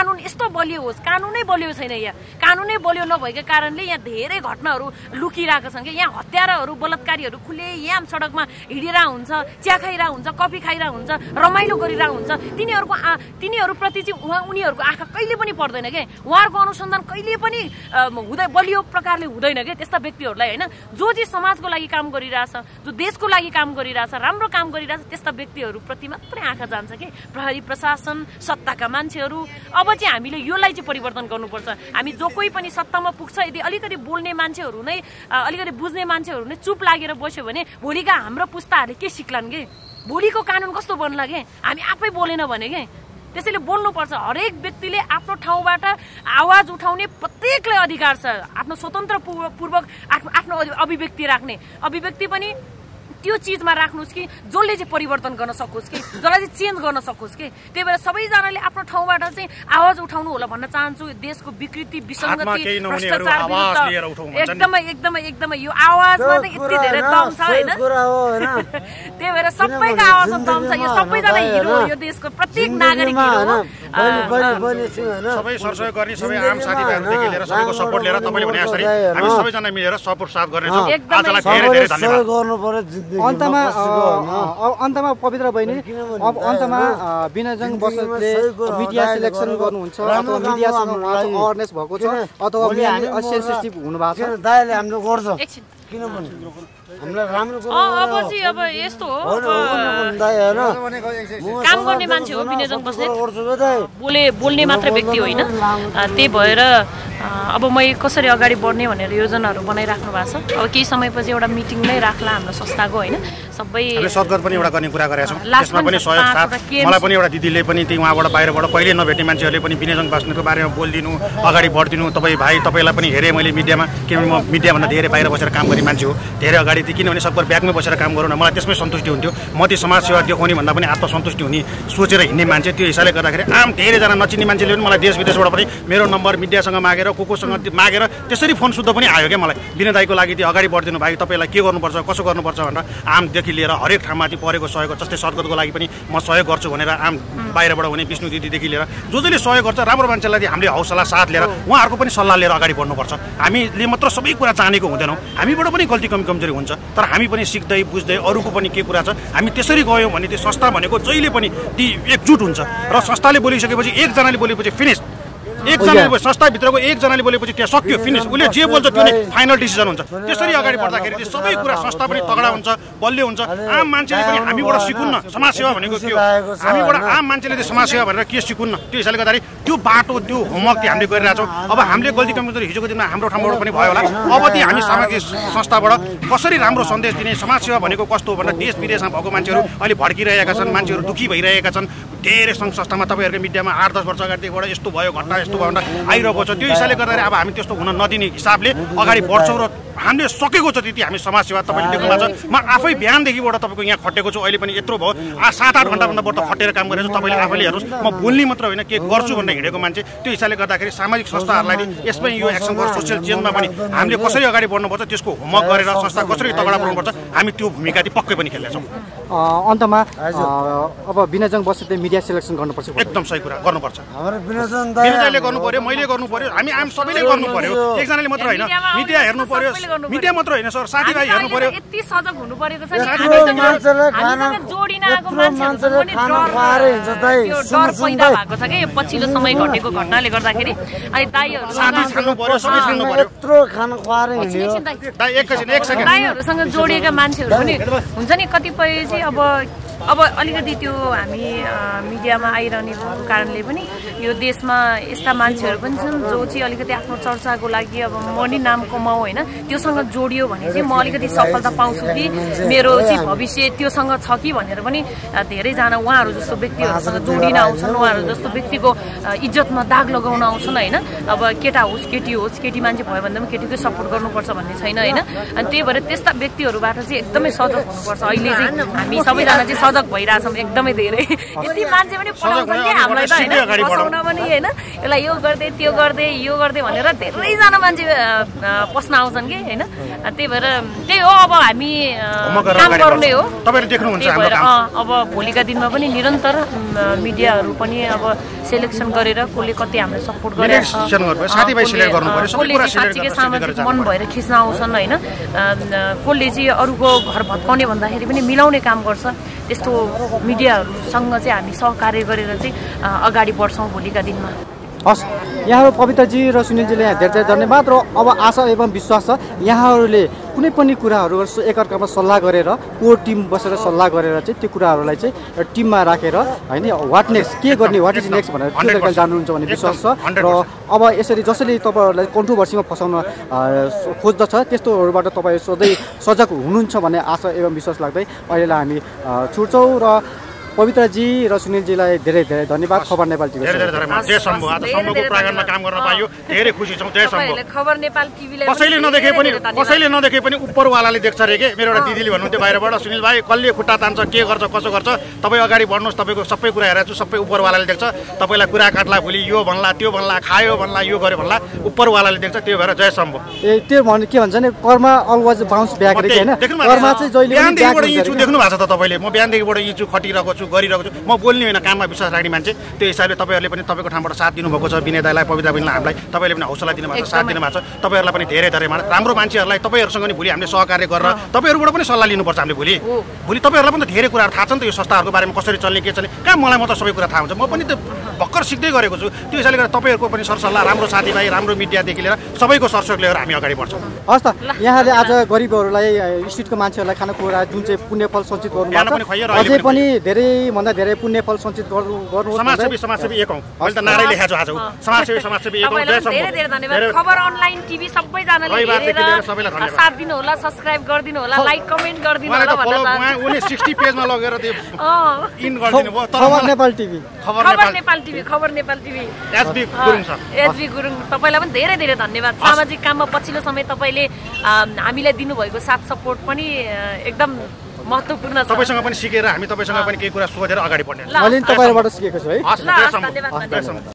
कानुन यस्तो बलियो होस्, कानुनै बलियो छैन यहाँ, कानुनै बलियो नभएका कारणले यहाँ धेरै घटनाहरू लुकिरहेका छन् कि यहाँ हत्याराहरू बलात्कारीहरू खुलेआम सडकमा हिँडिरहेको हुन्छ, चिया खाइरहेको हुन्छ, कफी खाइरहेको हुन्छ, रमाइलो गरिरहेको हुन्छ। तिनीहरूको तिनीहरूप्रति चाहिँ उहाँ उनीहरूको आँखा कहिले पनि पर्दैन के, उहाँहरूको अनुसन्धान कहिले पनि हुँदै बलियो प्रकारले हुँदैन के त्यस्ता व्यक्तिहरूलाई होइन। जो चाहिँ समाजको लागि काम गरिरहेछ, जो देशको लागि काम गरिरहेछ, राम्रो काम गरिरहेछ, त्यस्ता व्यक्तिहरूप्रति मात्रै आँखा जान्छ कि प्रहरी प्रशासन सत्ताका मान्छेहरू। अब चाहिँ हामीले यसलाई चाहिँ परिवर्तन गर्नुपर्छ। हामी जो कोही पनि सत्तामा पुग्छ यदि अलिकति बोल्ने मान्छेहरू नै अलिकति बुझ्ने मान्छेहरू नै चुप लागेर बस्यो भने भोलिका हाम्रो पुस्ताहरूले के सिक्लान् के, भोलिको कानुन कस्तो बन्ला के, हामी आफै बोलेन भने के। त्यसैले बोल्नुपर्छ। हरेक व्यक्तिले आफ्नो ठाउँबाट आवाज उठाउने प्रत्येकलाई अधिकार छ, आफ्नो स्वतन्त्र पूर्वक आफ्नो अभिव्यक्ति राख्ने। अभिव्यक्ति पनि त्यो चिजमा राख्नुहोस् कि जसले चाहिँ परिवर्तन गर्न सकोस् कि जसलाई चाहिँ चेन्ज गर्न सकोस् कि। त्यही भएर सबैजनाले आफ्नो ठाउँबाट चाहिँ आवाज उठाउनु होला भन्न चाहन्छु। देशको विकृति विसङ्गति भ्रष्टाचार एकदमै एकदमै एकदमै यो आवाजमा चाहिँ यति धेरै दम छ होइन। त्यही भएर सबैको आवाजमा दम छ। यो सबैजना हिरो, यो देशको प्रत्येक नागरिक हिरो। सबै सरसहयोग गर्ने सबै आम साथीभाइहरूदेखि लिएर सबैको सपोर्ट लिएर तपाईँले भने जसरी हामी सबैजना मिलेर सपोर्ट साथ गर्नेछौँ। आजलाई धेरै धेरै धन्यवाद। अन्तमा अन्तमा पवित्र बहिनी, अब अन्तमा बिनाजङ बस्नेतले मिडिया सिलेक्सन गर्नुहुन्छ अथवा मिडियासँग उहाँको अवेरनेस भएको छ अथवा सेन्सिटिभ हुनु भएको छ? दाइले हाम्रो गर्छ किनभने हामीलाई राम्रो अब चाहिँ अब यस्तो हो, काम गर्ने मान्छे हो बिनाजङ बस्नेत, बोले बोल्ने मात्र व्यक्ति होइन। त्यही भएर अब म कसरी अगाडि बढ्ने भनेर योजनाहरू बनाइराख्नु भएको छ। अब केही समयपछि एउटा मिटिङ नै राख्ला हाम्रो संस्थाको होइन। सबै सद्गत पनि एउटा गर्ने कुरा गरेका छौँ। त्यसमा पनि सहयोग साथ मलाई पनि एउटा दिदीले पनि त्यही उहाँबाट बाहिरबाट कहिले नभेट्ने मान्छेहरूले पनि बिनाजङ बस्नेतको बारेमा बोलिदिनु, अगाडि बढिदिनु। तपाईँ भाइ तपाईँलाई पनि हेरेँ मैले मिडियामा, किनभने म मिडियाभन्दा धेरै बाहिर बसेर काम गर्ने मान्छे हो, धेरै अगाडि थिएँ। किनभने सबभर ब्यागमै बसेर काम गरौँ न, मलाई त्यसमै सन्तुष्टि हुन्थ्यो। म त्यो समाजसेवा देखाउने भन्दा पनि आत्मसन्तुष्टि हुने सोचेर हिँड्ने मान्छे। त्यो हिसाबले गर्दाखेरि आम धेरैजना नचिन्ने मान्छेले पनि मलाई देश विदेशबाट पनि मेरो नम्बर मिडियासँग मागेर को कोसँग मागेर त्यसरी फोन सुत्दा पनि आयो क्या मलाई। बिना दाइको लागि त्यो अगाडि बढिदिनु भाइ, तपाईँलाई के गर्नुपर्छ कसो गर्नुपर्छ भनेर आमदेखि लिएर हरेक ठाउँमा चाहिँ परेको सहयोग। जस्तै सद्गतको लागि पनि म सहयोग गर्छु भनेर आम बाहिरबाट हुने विष्णु दिदीदेखि लिएर जो जसले सहयोग गर्छ राम्रो मान्छेलाई हामीले हौसला साथ लिएर उहाँहरूको पनि सल्लाह लिएर अगाडि बढ्नुपर्छ। हामीले मात्र सबै कुरा जानेको हुँदैनौँ, हामीबाट पनि गल्ती कमी कमजोरी हुन्छ। तर हामी पनि सिक्दै बुझ्दै अरूको पनि के कुरा छ हामी त्यसरी गयौँ भने त्यो संस्था भनेको जहिले पनि ती एकजुट हुन्छ। र संस्थाले बोलिसकेपछि एकजनाले बोलेपछि फिनिस, एकजनाले संस्थाभित्रको एकजनाले बोलेपछि त्यहाँ सक्यो, फिनिस। उसले जे बोल्छ त्यो नै फाइनल डिसिजन हुन्छ। त्यसरी अगाडि बढ्दाखेरि चाहिँ सबै कुरा संस्था पनि तगडा हुन्छ, बलियो हुन्छ। आम मान्छेले पनि हामीबाट सिकुन्न समाजसेवा भनेको के हो, हामीबाट आम मान्छेले चाहिँ समाजसेवा भनेर के सिकुन्न। त्यो हिसाबले गर्दाखेरि त्यो बाटो त्यो होमवर्क चाहिँ हामीले गरिरहेछौँ। अब हामीले गल्ती कमजोरी हिजोको दिनमा हाम्रो ठाउँबाट पनि भयो होला। अब चाहिँ हामी सामाजिक संस्थाबाट कसरी राम्रो सन्देश दिने, समाजसेवा भनेको कस्तो हो भनेर देश विदेशमा भएको मान्छेहरू अहिले भड्किरहेका छन्, मान्छेहरू दुःखी भइरहेका छन्। धेरै सङ्घ संस्थामा तपाईँहरूको मिडियामा आठ दस वर्ष अगाडिदेखिबाट यस्तो भयो घटना यस्तो भयो भनेर आइरहेको छ। त्यो हिसाबले गर्दाखेरि अब हामी त्यस्तो हुन नदिने हिसाबले अगाडि बढ्छौँ र हामीले सकेको छ त्यति हामी समाजसेवा तपाईँले देख्नु भएको छ। म आफै बिहानदेखिबाट तपाईँको यहाँ खटेको छु, अहिले पनि यत्रो भयो सात आठ घन्टाभन्दा बढ्ता खटेर काम गरेको छु। तपाईँले आफैले हेर्नुहोस्, म बोल्ने मात्र होइन के गर्छु भनेर हिँडेको मान्छे। त्यो हिसाबले गर्दाखेरि सामाजिक संस्थाहरूलाई यसमै यो एक्सन गर्छ, सोसियल चेन्जमा पनि हामीले कसरी अगाडि बढ्नुपर्छ त्यसको होमवर्क गरेर संस्था कसरी तगडा बनाउनुपर्छ हामी त्यो भूमिका चाहिँ पक्कै पनि खेल्नेछौँ। अन्तमा अब बिनाजङ बस्नेतले मिडिया सिलेक्सन गर्नुपर्छ, एकदम सही कुरा गर्नुपर्छ। बिनाजङले गर्नु पर्यो, मैले गर्नु पर्यो, हामी आम सबैले गर्नु पर्यो। एकजनाले मात्र होइन, मिडिया हेर्नु पर्यो, मिडिया मात्र होइन सर, साथीभाइ हेर्नु पर्यो। यति सजग हुनु परेको छ हामीसँग जोडिन आएको मान्छेहरू पनि डर पैदा भएको छ कि पछिल्लो समय घटेको घटनाले गर्दाखेरि। अनि दाइहरू साथी छान्नु पर्यो, सबै छान्नु पर्यो। यत्रो खाना खुवाएर हिँड्यो दाइ एकैछिन एक सेकेन्ड। दाइहरूसँग जोडिएका मान्छेहरू पनि हुन्छ नि कतिपय चाहिँ अब अब अलिकति त्यो हामी मिडियामा आइरहने भएको कारणले पनि यो देशमा यस्ता मान्छेहरू पनि छन् जो चाहिँ अलिकति आफ्नो चर्चाको लागि अब म नि नाम कमाऊ होइन त्योसँग जोडियो भने चाहिँ म अलिकति सफलता पाउँछु कि मेरो चाहिँ भविष्य त्योसँग छ कि भनेर पनि धेरैजना उहाँहरू जस्तो व्यक्तिहरूसँग जोडिन आउँछन्, उहाँहरू जस्तो व्यक्तिको इज्जतमा दाग लगाउन आउँछन् होइन। अब केटा होस् केटी होस्, केटी मान्छे भयो भन्दा पनि केटीकै सपोर्ट गर्नुपर्छ भन्ने छैन होइन। अनि त्यही भएर त्यस्ता व्यक्तिहरूबाट चाहिँ एकदमै सजग हुनुपर्छ। अहिले चाहिँ हामी सबैजना चाहिँ सजग भइरहेछौँ एकदमै धेरै। यति मान्छे पनि पठाउँछन् कि हामीलाई त होइन बसाउन पनि होइन यसलाई यो गर्दै त्यो गर्दै यो गर्दै भनेर धेरैजना मान्छे पस्न आउँछन् कि होइन। त्यही भएर त्यही हो अब हामी काम गर्ने हो। अब भोलिका दिनमा पनि निरन्तर मिडियाहरू पनि अब सेलेक्सन गरेर कसले कति हामीलाई सपोर्ट गरेर साँच्चीकै सामाजिक मन भएर खिच्न आउँछन् होइन। कसले चाहिँ अरूको घर भत्काउने भन्दाखेरि पनि मिलाउने काम गर्छ। त्यस्तो मिडियाहरूसँग चाहिँ हामी सहकार्य गरेर चाहिँ अगाडि बढ्छौँ भोलिका दिनमा। हस्, यहाँहरू पवित्रजी र सुनिलजीले यहाँ धेरै धेरै धन्यवाद। र अब आशा एवं विश्वास छ यहाँहरूले कुनै पनि कुराहरू एकअर्कामा सल्लाह गरेर कोर टिम बसेर सल्लाह गरेर चाहिँ त्यो कुराहरूलाई चाहिँ टिममा राखेर होइन वाट नेक्स्ट के गर्ने वाट इज नेक्स्ट भनेर त्यो तरिकाले जान्नुहुन्छ भन्ने विश्वास छ। र अब यसरी जसरी तपाईँहरूलाई कन्ट्रोभर्सीमा फसाउन खोज्दछ त्यस्तोहरूबाट तपाईँ सधैँ सजग हुनुहुन्छ भन्ने आशा एवं विश्वास लाग्दै अहिलेलाई हामी छुट्छौँ। र पवित्रजी र सुनिलजीलाई धेरै धेरै धन्यवाद। खबर नेपाल टिभी धेरै धेरै धन्यवाद। जय शम्भु। आज शम्भुको प्राङ्गणमा काम गर्न पाइयो, धेरै खुसी छौँ। जय शम्भु। खबर नेपाल टिभीलाई कसैले नदेखे पनि कसैले नदेखे पनि उपरवालाले देख्छ रे के। मेरो एउटा दिदीले भन्नुहुन्थ्यो बाहिरबाट, सुनिल भाइ कसले खुट्टा तान्छ के गर्छ कसो गर्छ तपाईँ अगाडि बढ्नुहोस्, तपाईँको सबै कुरा हेरेर छु सबै उपरवालाले देख्छ। तपाईँलाई कुरा काट्ला भोलि यो भन्ला त्यो भन्ला खायो भन्ला यो गर्यो भन्ला उपरवालाले देख्छ। त्यो भएर जय शम्भु। ए त्यो भने के भन्छ नि कर्मा अलवेज बाउन्स ब्याक रे हैन। कर्मा चाहिँ जहिले पनि ब्याक हुन्छ। इन्चु देख्नु भएको छ त तपाईँले। म बिहानदेखिबाट इन्चु खटिरहेको छु गरिरहेको छु। म बोल्ने होइन काममा विश्वास राख्ने मान्छे। त्यो हिसाबले तपाईँहरूले पनि तपाईँको ठाउँबाट साथ दिनुभएको छ। विनय दाइलाई पवित्रा बहिनीलाई हामीलाई तपाईँले पनि हौसला दिनुभएको छ, साथ दिनुभएको छ। तपाईँहरूलाई पनि धेरै धेरै राम्रो मान्छेहरूलाई तपाईँहरूसँग पनि भोलि हामीले सहकार्य गरेर तपाईँहरूबाट पनि सल्लाह लिनुपर्छ हामीले भोलि। भोलि तपाईँहरूलाई पनि त धेरै कुराहरू थाहा छ नि त यो संस्थाहरूको बारेमा कसरी चल्ने के चल्ने। कहाँ मलाई म त सबै कुरा थाहा हुन्छ। म पनि त भर्खर सिक्दै गरेको छु। त्यो हिसाबले गर्दा तपाईँहरूको पनि सरसल्लाह राम्रो साथीभाइ राम्रो मिडियादेखि लिएर सबैको सरसहयोग लिएर हामी अगाडि बढ्छौँ। हस् त, यहाँले आज गरिबहरूलाई स्ट्रिटको मान्छेहरूलाई खानेकुरा जुन चाहिँ पुण्यफल सञ्चित गर्नुभएको छ अझै पनि धेरैभन्दा धेरै पुण्यफल सञ्चित गर्नु गर्नु समाजसेवी समाजसेवी एक हौँ। मैले त नारै लेखेको छु आज समाजसेवी समाजसेवी एक हौँ। जय शम्भु। धेरै धेरै धन्यवाद। खबर अनलाइन टिभी सबैजनाले हेरेर साथ दिनु होला, सब्स्क्राइब गरिदिनु होला, लाइक कमेन्ट गरिदिनु होला भन्न चाहन्छु। उनी साठ पेजमा लगेर त्यो इन गरिदिनु भयो। खबर नेपाल टिभी खबर नेपाल टिभी खबर Nepal TV S B Gurung sir S B Gurung तपाईलाई पनि धेरै धेरै धन्यवाद। सामाजिक काममा पछिल्लो समय तपाईले हामीलाई दिनुभएको साथ सपोर्ट पनि एकदम महत्त्वपूर्ण छ। तपाईसँग पनि सिकेर हामी तपाईसँग पनि केही कुरा सोधेर अगाडि बढ्ने। मैले तपाईबाट सिकेको छु है। हस्, धन्यवाद।